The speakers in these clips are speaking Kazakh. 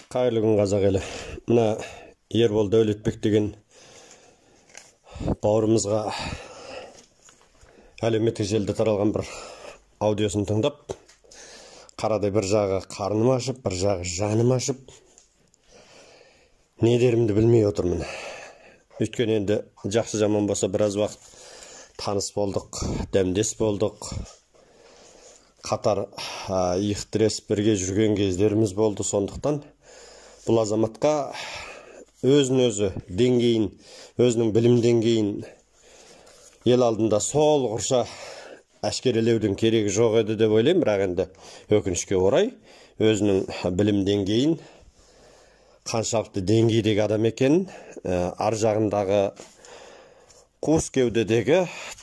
Қайырлы күн қазақ елі. Мына Ербол Дәулетбек деген бауырымызға әлеуметтік желіде таралған бір аудиосын тыңдап, қарадай бір жағы қарным ашып, бір жағы жаным ашып, не дерімді білмей отырмын. Өйткені енді жақсы жаман болса біраз уақыт таныс болдық, дәмдес болдық. Қатар иық тіресіп бірге жүрген кездеріміз болды. Сондықтан бұл азаматқа өзін-өзі деңгейін, өзінің білім деңгейін ел алдында сол құрша әшкерелеудің керегі жоқ еді деп ойлаймын. Бірақ енді өкінішке орай өзінің білім деңгейін, қаншалықты деңгейдегі адам екенін, ар жағындағы қуыс кеудедегі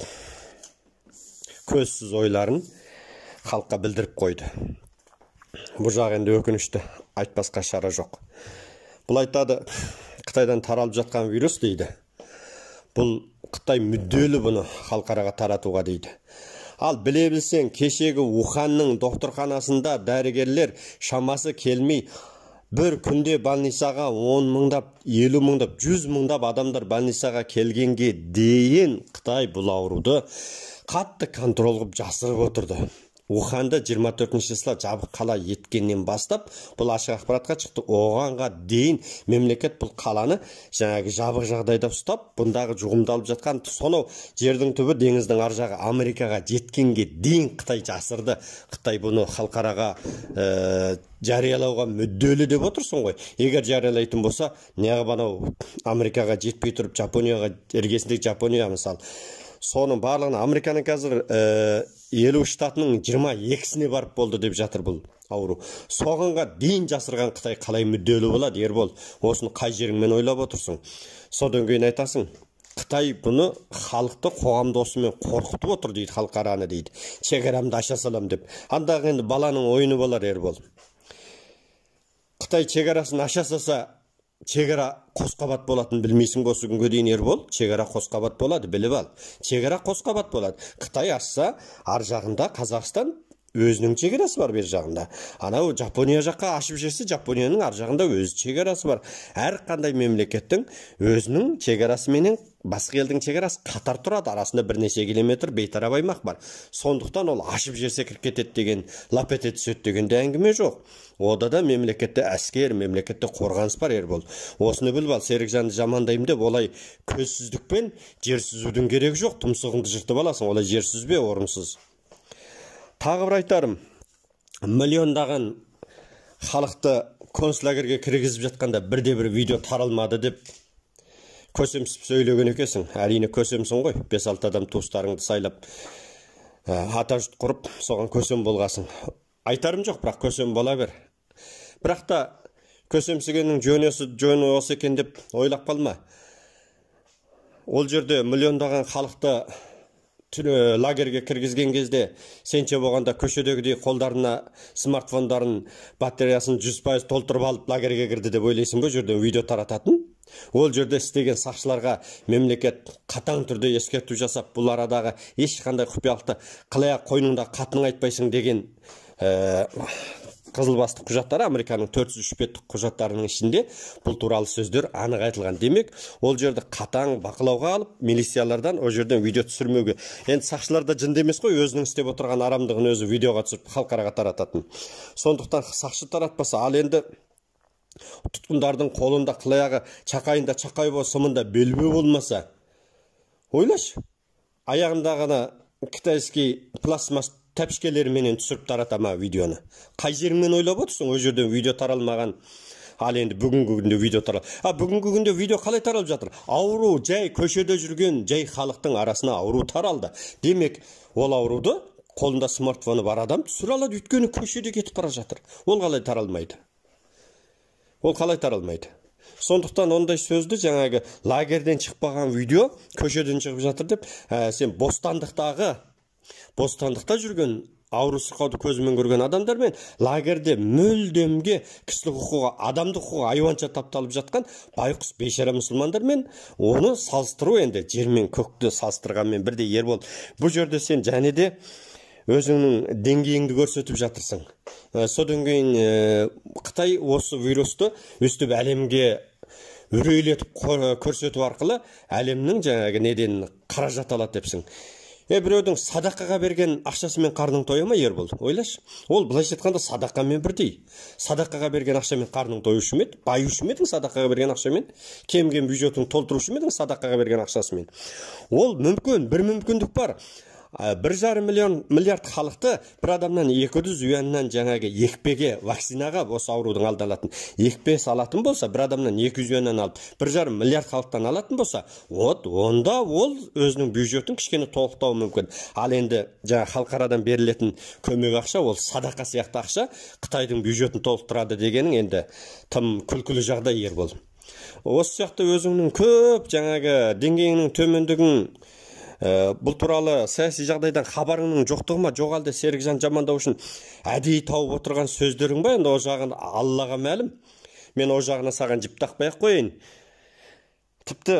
көзсіз ойларын халыққа білдіріп қойды. Бұл жағы енді өкінішті, айтпасқа шара жоқ. Бұл айтады, Қытайдан таралып жатқан вирус дейді. Бұл Қытай мүдделі бұны халықараға таратуға дейді. Ал біле білсең, кешегі Уханның докторханасында дәрігерлер шамасы келмей, бір күнде больницаға 10 мыңдап, 50 мыңдап, 100 мыңдап адамдар больницаға келгенге дейін Қытай бұл ауруды қатты контрол қылып жасырып отырды. Уханда 24-ші числа жабық қала еткеннен бастап бұл ашық ақпаратқа шықты. Оғанға дейін мемлекет бұл қаланы жаңағы жабық жағдайда ұстап, бұндағы жұғымдалып жатқан сонау жердің түбі деңіздің ар жағы Америкаға жеткенге дейін Қытай жасырды. Қытай бұны халықараға жариялауға мүдделі деп отырсың ғой. Егер жариялайтын болса, неғып анау Америкаға жетпей тұрып Жапонияға, іргесіндегі Жапония мысалы, соның барлығын Американың қазір 50 штатының 22-сіне барып болды деп жатыр бұл ауру. Соғанға дейін жасырған Қытай қалай мүдделі болады, Ербол? Осыны қай жеріңмен ойлап отырсың? Содан кейін айтасың, Қытай бұны халықты қоғамды осымен қорқытып отыр дейді, халықараны дейді. Шекарамды аша салам деп. Андағы енді баланың ойыны болар, Ербол. Қытай шекарасын аша салса, шекара қосқабат болатын білмейсің бе осы күнге дейін, Ербол? Шекара қосқабат болады, біліп ал. Шекара қосқабат болады. Қытай ашса, ар жағында Қазақстан өзінің шекарасы бар, бер жағында. Анау Жапония жаққа ашып жерсе, Жапонияның ар жағында өз шекарасы бар. Әр қандай мемлекеттің өзінің шекарасы менен басқа елдің шекарасы қатар тұрады, арасында бірнеше километр бейтарап аймақ бар. Сондықтан ол ашып жерсе кіріп кетеді деген, лап ете түседі деген де әңгіме жоқ. Ода да мемлекетте әскер, мемлекетте қорғаныс бар, Ербол. Осыны біліп ал, Серікжанды жамандаймын деп, олай көзсіздікпен жер сүзудің керегі жоқ. Тұмсығыңды жыртып аласың, олай жер сүзбе, орынсыз. Тағы бір айтарым, миллиондаған халықты концлагерге кіргізіп жатқанда бірде-бір видео таралмады деп көсемсіп сөйлеген екенсің. Әрине көсемсің ғой, 5-6 адам туыстарыңды сайлап ата жұрт құрып, соған көсем болғасың. Айтарым жоқ, бірақ көсем бола бер. Бірақ та көсемсігеннің жөні осы екен деп ойлап қалма. Ол жерде миллиондаған халықты лагерге кіргізген кезде сенше болғанда көшедегідей қолдарына смартфондарын батареясын 100% толтырып алып лагерге кірді деп ойлайсың ба, жерден видео тарататын? Ол жерде істеген сақшыларға мемлекет қатаң түрде ескерту жасап, бұл арадағы ешқандай құпиялықты қылаяқ қойныңда қатының айтпайсың деген қызылбасты құжаттары, Американың 403 беттік құжаттарының ішінде бұл туралы сөздер анық айтылған. Демек, ол жерді қатаң бақылауға алып, милициялардан ол жерден видео түсірмеуге. Енді сақшылар да жынды емес қой, өзінің істеп отырған арамдығын өзі видеоға түсіріп халықараға тарататын. Сондықтан сақшы таратпаса, ал енді тұтқындардың қолында қылаяғы, чақайында чақай болса, сымында белбеу болмаса, ойлашы, аяғындағына китайский пластмасс тәпішкелеріменен түсіріп таратама видеоны. Қай жеріңмен ойлап отырсың? Ол жерден видео таралмаған. Ал енді бүгінгі күнде видео таралып. Бүгінгі күнде видео қалай таралып жатыр? Ауру жай көшеде жүрген жай халықтың арасына ауру таралды. Демек, ол ауруды қолында смартфоны бар адам түсіре алады, өйткені көшеде кетіп бара жатыр. Ол қалай таралмайды? Ол қалай таралмайды? Сондықтан ондай сөзді жаңағы лагерден шықпаған видео көшеден шығып жатыр деп, сен бостандықта жүрген, ауру сырқауды көзімен көрген адамдармен лагерде мүлдемге кісілік құқығы, адамдық құқығы айуанша тапталып жатқан байқұс бейшара мұсылмандармен оны салыстыру, енді жер мен көкті салыстырғанмен бірдей, Ербол. Бұл жерде сен және де өзіңнің деңгейіңді көрсетіп жатырсың. Содан кейін Қытай осы вирусты өстіп әлемге үрейлетіп көрсету арқылы әлемнің жаңағы неден қаражат алады депсің. Біреудің садақаға берген ақшасымен қарның тоя ма, Ербол? Ойлашы. Ол былайша айтқанда садақамен бірдей. Садақаға берген ақшамен қарның тоюшы ма еді? Баюшы ма едің садақаға берген ақшамен? Кемген бюджетін толтырушы ма едің садақаға берген ақшасымен? Ол мүмкін, бір мүмкіндік бар. 1,5 миллиард халықты бір адамнан 200 юаннан жаңағы екпеге, вакцинаға осы аурудың алдын алатын екпе салатын болса, бір адамнан 200 юаннан алып, 1,5 миллиард халықтан алатын болса, онда ол өзінің бюджетін кішкене толықтауы мүмкін. Ал енді жаңа халықарадан берілетін көмек ақша, ол садақа сияқты ақша Қытайдың бюджетін толықтырады дегенің енді тым күлкілі жағдай, Ербол. Осы сияқты өзіңнің көп жаңағы деңгейінің төмендігін бұл туралы саяси жағдайдан хабарыңның жоқтығыма жоқ әлде Серікжан жамандау үшін әдейі тауып отырған сөздерің ба? Енді о жағын Аллаға мәлім. Мен о жағына саған жіп тақпай ақ қояйын. Тіпті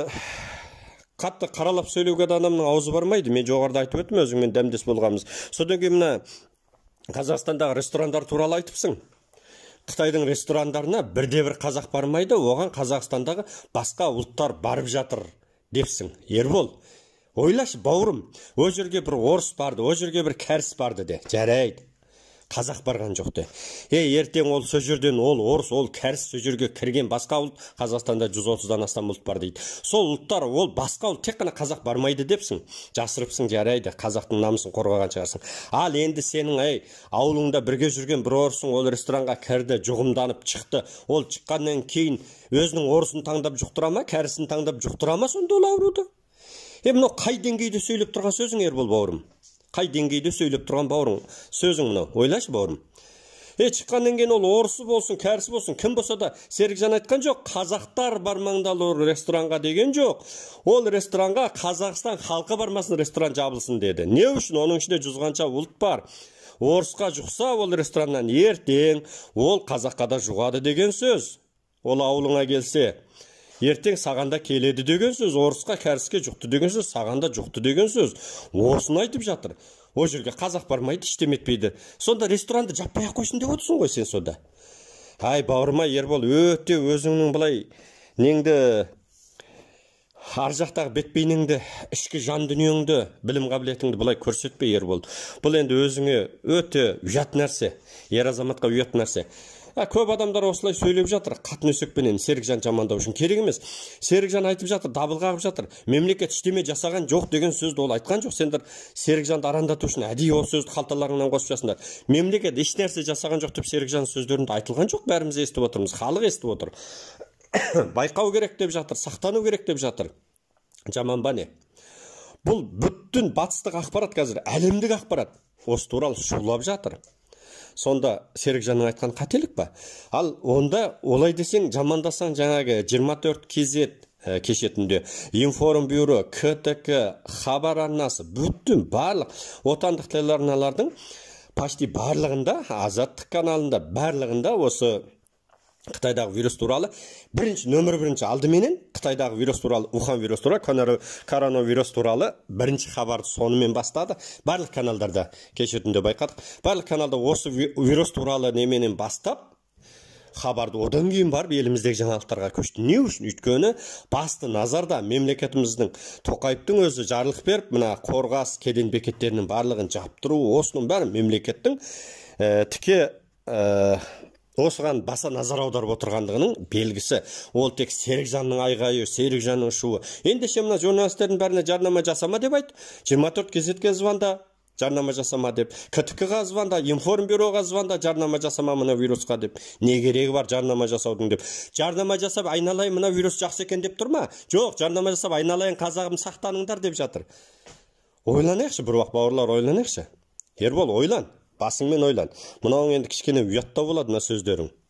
қатты қаралап сөйлеуге адамның аузы бармайды. Мен жоғарыда айтып өттім, өзіңмен дәмдес болғанбыз. Содан кейін мына Қазақстандағы ресторандар туралы айтыпсың. Қытайдың ресторандарына бірде-бір қазақ бармайды, оған Қазақстандағы басқа ұлттар барып жатыр депсің. Ербол, ойлашы бауырым, о жерге бір орыс барды, о жерге бір кәріс барды де. Жарайды. Қазақ барған жоқ де. Ертең ол сөз жерден ол орыс, ол кәріс сөз жерге кірген басқа ұлт, Қазақстанда 130-дан астам ұлт бар дейді. Сол ұлттар, ол басқа ұлт, тек қана қазақ бармайды депсің. Жасырыпсың, жарайды. Қазақтың намысын қорғаған шығарсың. Ал енді сенің ауылыңда бірге жүрген бір орысың, ол ресторанға кірді, жұғымданып шықты. Ол шыққаннан кейін өзінің орысын таңдап жұқтыра ма, кәрісін таңдап жұқтыра ма сонда ол ауруды? Мынау қай деңгейде сөйлеп тұрған сөзің, Ербол бауырым? Қай деңгейде сөйлеп тұрған бауырың сөзің мынау? Ойлашы бауырым. Шыққаннан кейін ол орысы болсын, кәрісі болсын, кім болса да, Серікжан айтқан жоқ, қазақтар бармаңдал ресторанға деген жоқ. Ол ресторанға Қазақстан халқы бармасын, ресторан жабылсын деді. Не үшін? Оның ішінде 100-қанша ұлт бар. Орысқа жұқса, ол рестораннан ертең ол қазаққа да жұғады деген сөз. Ол ауылыңа келсе, ертең сағанда келеді деген сөз, орысқа кәріске жұқты деген сөз, сағанда жұқты деген сөз. Осыны айтып жатыр. О жерге қазақ бармайды, іштеметпейді. Сонда ресторанды жаппай ақ қойсын деп отырсың ғой сен сонда. Ай бауырыма, Ербол, өте өзіңнің былай неңді, ар жақтағы бетбейнеңді, ішкі жан дүниеңді, білім қабілетіңді былай көрсетпе, Ербол. Бұл енді өзіңе өте ұят нәрсе, ер азаматқа ұят нәрсе. Көп адамдар осылай сөйлеп жатыр, қатын өсекпенен Серікжан жамандау үшін. Керек емес. Серікжан айтып жатыр, дабыл қағып жатыр. Мемлекет іштеме жасаған жоқ деген сөзді ол айтқан жоқ. Сендер Серікжанды арандату үшін әдейі ол сөзді қалталарыңнан қосып жатсыңдар. Мемлекет еш нәрсе жасаған жоқ деп Серікжан сөздерінде айтылған жоқ. Бәріміз естіп отырмыз, халық естіп отыр. Байқау керек деп жатыр, сақтану керек деп жатыр. Жаман ба не? Бұл бүттін батыстық ақпарат қазір, әлемдік ақпарат. Осы туралы шулап жатыр. Сонда Серікжанның айтқан қателік па? Ал онда олай десең, жамандасаң жаңағы 24 кезет кешетінде, Информбюро, КТК, хабар арнасы, бүттін барлық отандық телеарналардың почти барлығында, Азаттық каналында, барлығында осы Қытайдағы вирус туралы нөмір бірінші алдыменен Қытайдағы вирус туралы, Ухан вирус туралы, коронавирус туралы бірінші хабарды сонымен бастады. Барлық каналдарда кешетінде байқадық. Барлық каналда осы вирус туралы неменен бастап хабарды одан кейін барып еліміздегі жаңалықтарға көшті. Не үшін? Өйткені басты назарда мемлекетіміздің Тоқаевтың өзі жарлық беріп, мына қорғас кеден бекеттерінің барлығын жаптыру, осының бәрі мемлекеттің тіке осыған баса назар аударып отырғандығының белгісі. Ол тек Серікжанның айғайы, Серікжанның шуы. Ендеше мына журналистердің бәріне жарнама жасама деп айт. 24 кезетке звонда жарнама жасама деп. КТК-ға звонда, Информбюроға звонда жарнама жасама мына вирусқа деп. Не керегі бар жарнама жасаудың деп. Жарнама жасап айналайын мына вирус жақсы екен деп тұрма? Жоқ, жарнама жасап айналайын қазағым сақтаныңдар деп жатыр. Ойланайықшы бір уақыт бауырлар, ойланайықшы. Ербол, ойлан. Басыңмен ойлан. Мынауың енді кішкене ұяттау болады мына сөздерің.